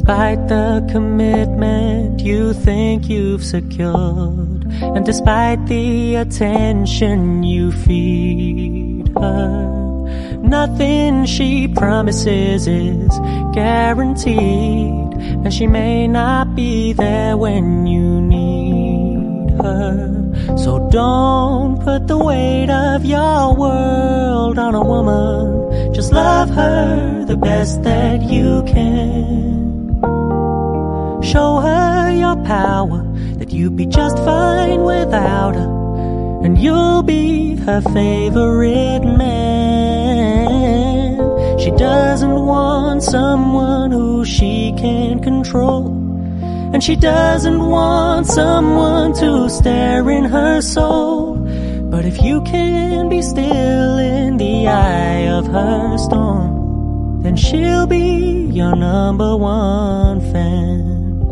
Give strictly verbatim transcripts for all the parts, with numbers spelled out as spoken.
Despite the commitment you think you've secured, and despite the attention you feed her, nothing she promises is guaranteed, and she may not be there when you need her. So don't put the weight of your world on a woman. Just love her the best that you can. Show her your power, that you'd be just fine without her, and you'll be her favorite man. She doesn't want someone who she can control, and she doesn't want someone to stare in her soul. But if you can be still in the eye of her storm, then she'll be your number one fan.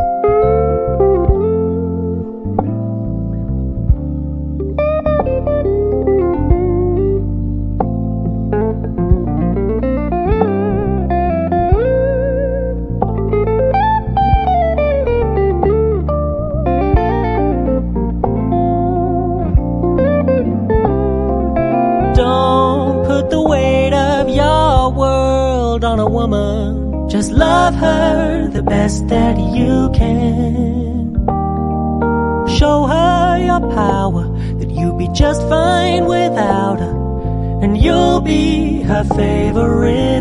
On a woman, just love her the best that you can. Show her your power, that you'll be just fine without her, and you'll be her favorite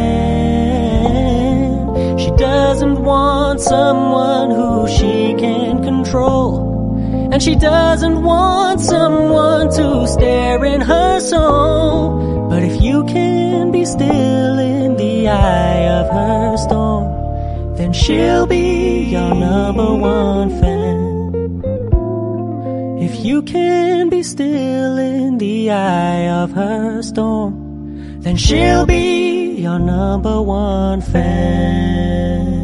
man. She doesn't want someone who she can control, and she doesn't want someone to stare in her soul. But if you can be still in the eye of her storm, then she'll be your number one fan. If you can be still in the eye of her storm, then she'll be your number one fan.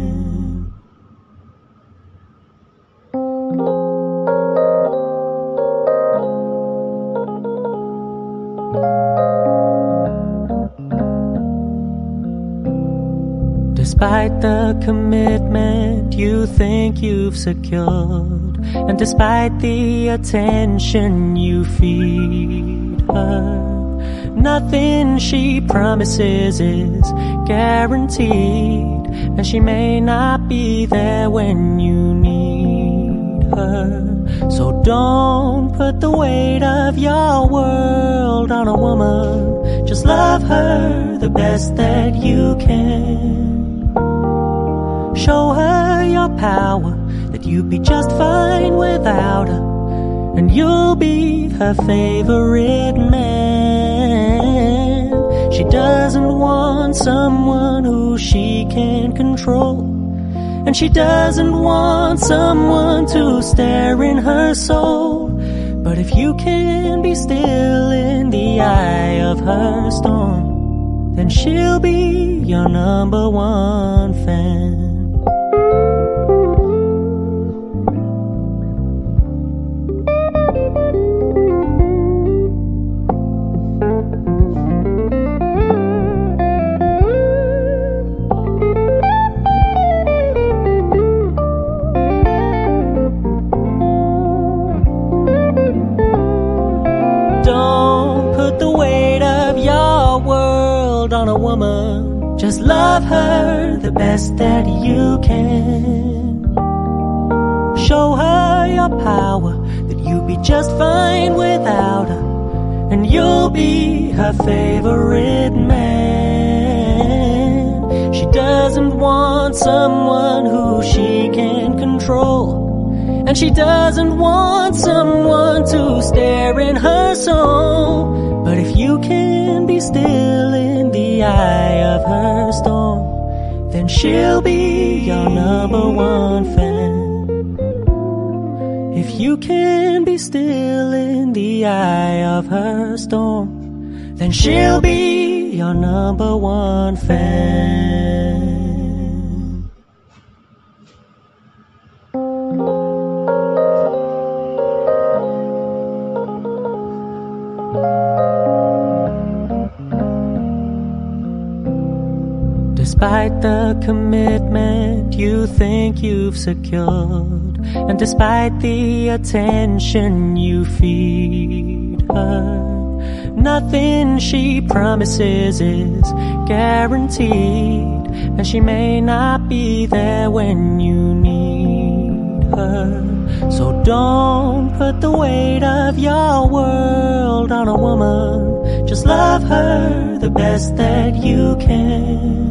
Despite the commitment you think you've secured, and despite the attention you feed her, nothing she promises is guaranteed, and she may not be there when you need her. So don't put the weight of your world on a woman. Just love her the best that you can. Show her your power, that you'd be just fine without her, and you'll be her favorite man. She doesn't want someone who she can control, and she doesn't want someone to stare in her soul. But if you can be still in the eye of her storm, then she'll be your number one fan. On a woman, just love her the best that you can. Show her your power, that you'll be just fine without her, and you'll be her favorite man. She doesn't want someone who she can control, and she doesn't want someone to stare in her soul. But if you can be still in the eye of her storm, then she'll be your number one fan. If you can be still in the eye of her storm, then she'll be your number one fan. Despite the commitment you think you've secured, and despite the attention you feed her, nothing she promises is guaranteed, and she may not be there when you need her. So don't put the weight of your world on a woman. Just love her the best that you can.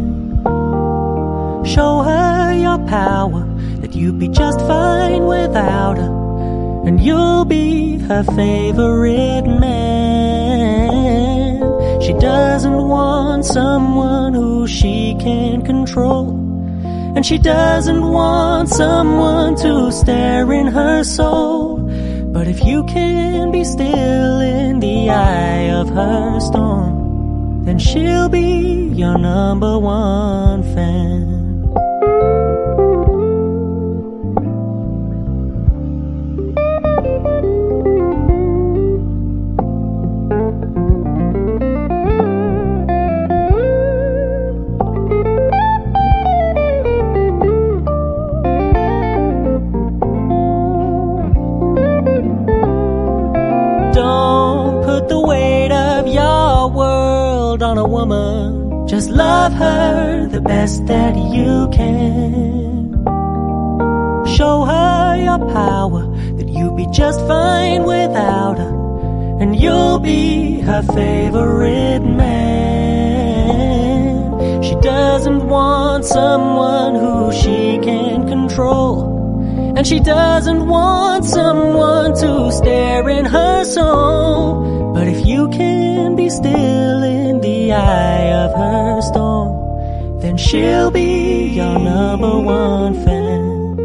Show her your power, that you'd be just fine without her, and you'll be her favorite man. She doesn't want someone who she can control, and she doesn't want someone to stare in her soul. But if you can be still in the eye of her storm, then she'll be your number one fan. Don't put the weight of your world on a woman. Just love her the best that you can. Show her your power, that you'll be just fine without her, and you'll be her favorite man. She doesn't want someone who she can control, and she doesn't want someone to stare in her soul. But if you can be still in the eye of her storm, then she'll be your number one fan.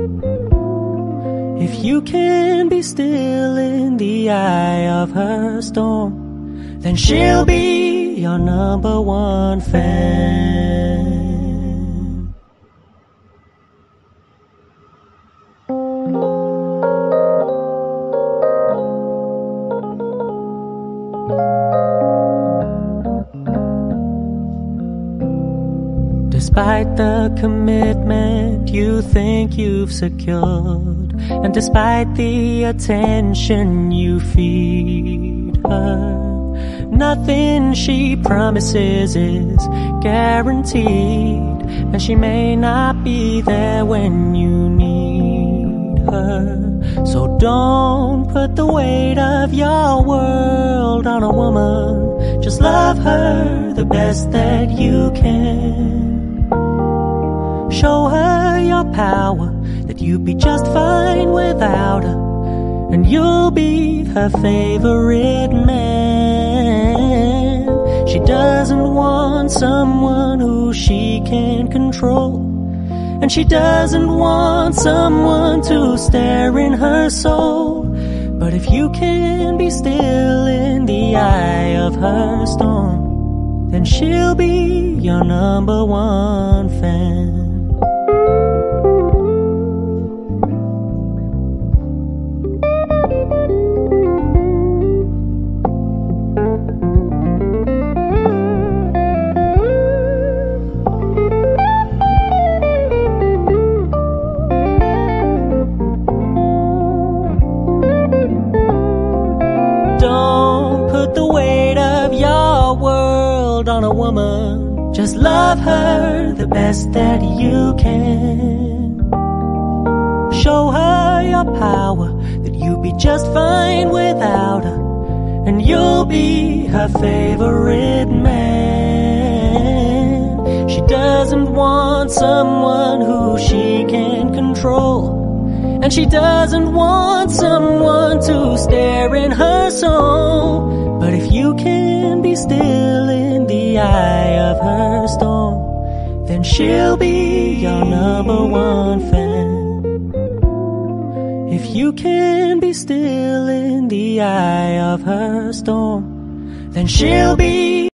If you can be still in the eye of her storm, then she'll be your number one fan. Despite the commitment you think you've secured, and despite the attention you feed her, nothing she promises is guaranteed, and she may not be there when you need her. So don't put the weight of your world on a woman. Just love her the best that you can. Show her your power, that you'd be just fine without her, and you'll be her favorite man. She doesn't want someone who she can control, and she doesn't want someone to stare in her soul. But if you can be still in the eye of her storm, then she'll be your number one fan. Don't put the weight of your world on a woman. Just love her the best that you can. Show her your power, that you'll be just fine without her, and you'll be her favorite man. She doesn't want someone who she can control, and she doesn't want someone to stare in her soul. But if you can be still in the eye of her storm, then she'll be your number one fan. If you can be still in the eye of her storm, then she'll be